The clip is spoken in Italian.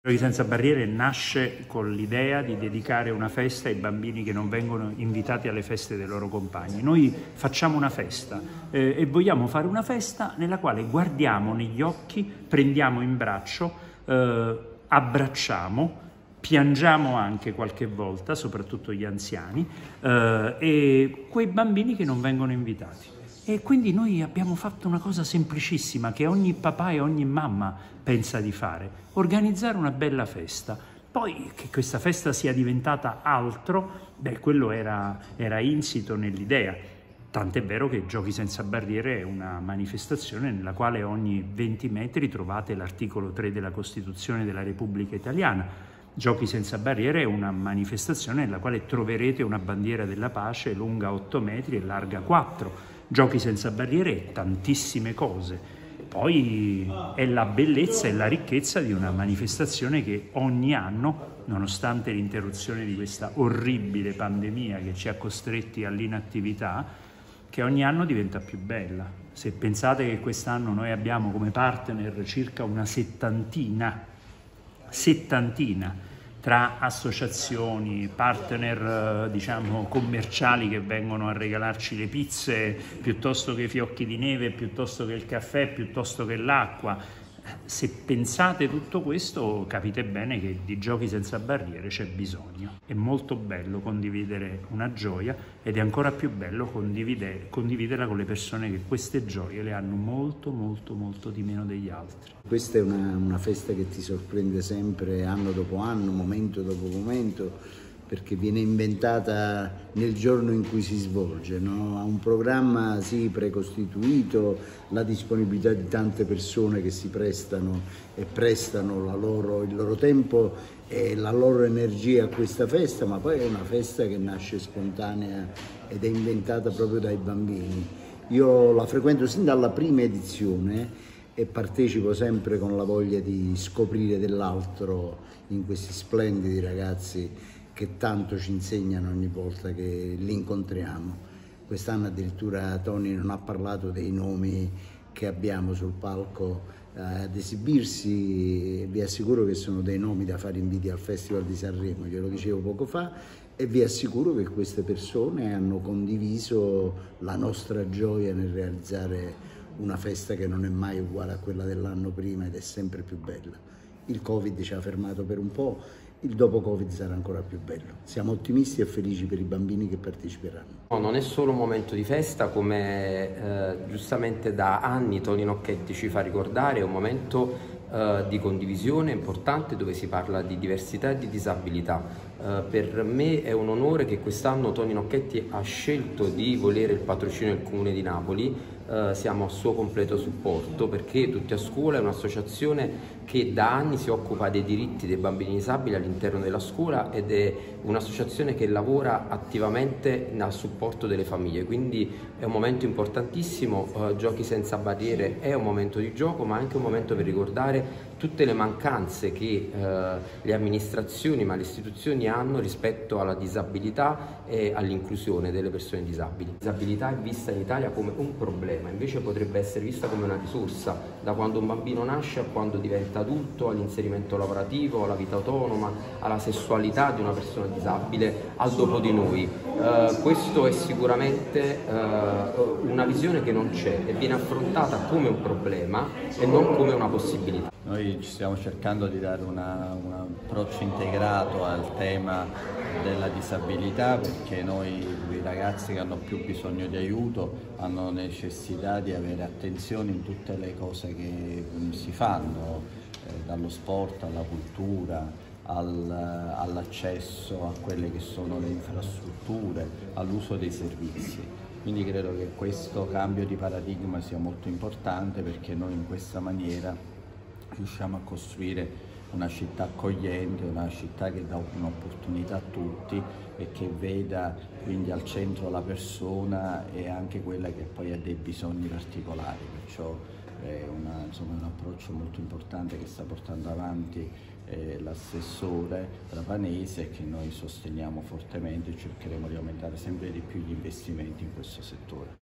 Giochi Senza Barriere nasce con l'idea di dedicare una festa ai bambini che non vengono invitati alle feste dei loro compagni. Noi facciamo una festa e vogliamo fare una festa nella quale guardiamo negli occhi, prendiamo in braccio, abbracciamo, piangiamo anche qualche volta, soprattutto gli anziani, e quei bambini che non vengono invitati. E quindi noi abbiamo fatto una cosa semplicissima che ogni papà e ogni mamma pensa di fare: organizzare una bella festa. Poi che questa festa sia diventata altro, quello era insito nell'idea. Tant'è vero che Giochi Senza Barriere è una manifestazione nella quale ogni 20 metri trovate l'articolo 3 della Costituzione della Repubblica Italiana. Giochi Senza Barriere è una manifestazione nella quale troverete una bandiera della pace lunga 8 metri e larga 4. Giochi Senza Barriere è tantissime cose. Poi è la bellezza e la ricchezza di una manifestazione che ogni anno, nonostante l'interruzione di questa orribile pandemia che ci ha costretti all'inattività, che ogni anno diventa più bella. Se pensate che quest'anno noi abbiamo come partner circa una settantina tra associazioni, partner diciamo commerciali che vengono a regalarci le pizze piuttosto che i fiocchi di neve, piuttosto che il caffè, piuttosto che l'acqua. Se pensate tutto questo capite bene che di Giochi Senza Barriere c'è bisogno. È molto bello condividere una gioia ed è ancora più bello condividerla con le persone che queste gioie le hanno molto di meno degli altri. Questa è una festa che ti sorprende sempre anno dopo anno, momento dopo momento, perché viene inventata nel giorno in cui si svolge, no? Ha un programma sì precostituito, la disponibilità di tante persone che si prestano e prestano il loro tempo e la loro energia a questa festa, ma poi è una festa che nasce spontanea ed è inventata proprio dai bambini. Io la frequento sin dalla prima edizione e partecipo sempre con la voglia di scoprire dell'altro in questi splendidi ragazzi che tanto ci insegnano ogni volta che li incontriamo. Quest'anno addirittura Tony non ha parlato dei nomi che abbiamo sul palco ad esibirsi, vi assicuro che sono dei nomi da fare invidia al Festival di Sanremo, glielo dicevo poco fa, e vi assicuro che queste persone hanno condiviso la nostra gioia nel realizzare una festa che non è mai uguale a quella dell'anno prima ed è sempre più bella. Il Covid ci ha fermato per un po', il dopo Covid sarà ancora più bello. Siamo ottimisti e felici per i bambini che parteciperanno. No, non è solo un momento di festa, come giustamente da anni Tony Nocchetti ci fa ricordare, è un momento di condivisione importante dove si parla di diversità e di disabilità. Per me è un onore che quest'anno Tony Nocchetti ha scelto di volere il patrocinio del Comune di Napoli. Siamo a suo completo supporto perché Tutti a Scuola è un'associazione che da anni si occupa dei diritti dei bambini disabili all'interno della scuola ed è un'associazione che lavora attivamente a supporto delle famiglie, quindi è un momento importantissimo. Giochi Senza Barriere è un momento di gioco ma anche un momento per ricordare tutte le mancanze che le amministrazioni ma le istituzioni hanno rispetto alla disabilità e all'inclusione delle persone disabili. La disabilità è vista in Italia come un problema, invece potrebbe essere vista come una risorsa, da quando un bambino nasce a quando diventa adulto, all'inserimento lavorativo, alla vita autonoma, alla sessualità di una persona disabile, al dopo di noi. Questo è sicuramente una visione che non c'è e viene affrontata come un problema e non come una possibilità. Noi ci stiamo cercando di dare un approccio integrato al tema della disabilità perché noi, i ragazzi che hanno più bisogno di aiuto, hanno necessità di avere attenzione in tutte le cose che si fanno, dallo sport alla cultura, all'accesso a quelle che sono le infrastrutture, all'uso dei servizi. Quindi credo che questo cambio di paradigma sia molto importante perché noi in questa maniera riusciamo a costruire una città accogliente, una città che dà un'opportunità a tutti e che veda quindi al centro la persona e anche quella che poi ha dei bisogni particolari. Perciò è un approccio molto importante che sta portando avanti l'assessore Trapanese e che noi sosteniamo fortemente e cercheremo di aumentare sempre di più gli investimenti in questo settore.